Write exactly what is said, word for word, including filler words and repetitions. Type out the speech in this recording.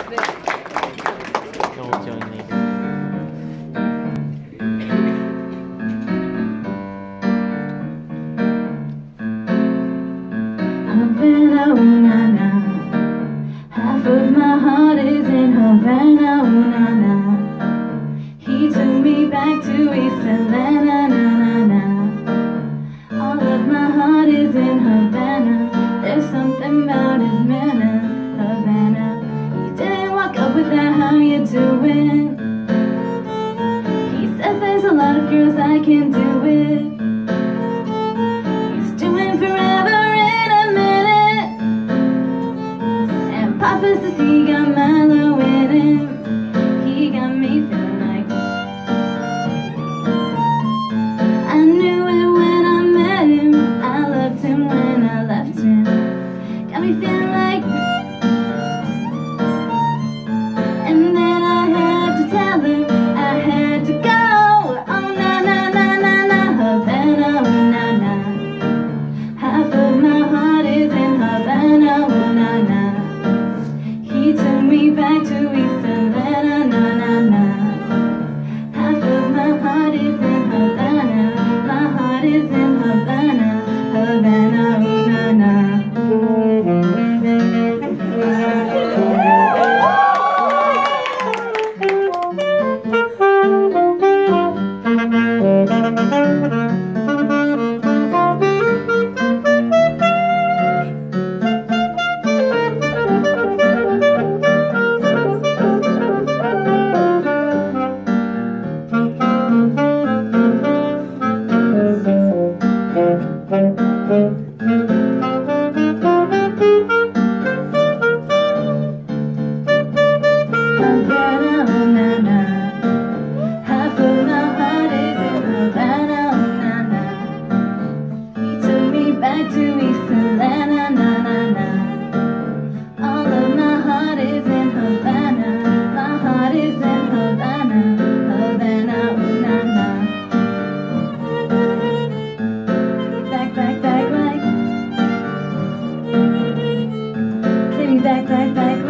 You'll join me. Havana, ooh, na, na. Half of my heart is in Havana, ooh, na, na. He took me back to East Atlanta, na, na, na. All of my heart is in Havana. There's something about his manners, Havana. He didn't walk up with that, how you doing? He said there's a lot of girls I can do it. He's doing forever in a minute. And Papa says he got Milo in him. He got me feeling like I knew it when I met him. I loved him when I left him. Got me feeling like. And then I had to tell him I had to go. Oh na na na na na, Havana, oh na na. Half of my heart is in Havana, oh na na. He took me back to East Atlanta, na na na. Half of my heart is in Havana. My heart is in Havana, Havana, oh na na. Havana, oh na na. Half of my heart is in Havana, oh na na. He took me back to East Atlanta, na na na. All of my heart is in Havana. My heart is in Havana, Havana, oh na na. Back, back, back, like. Take me back, back, back, like.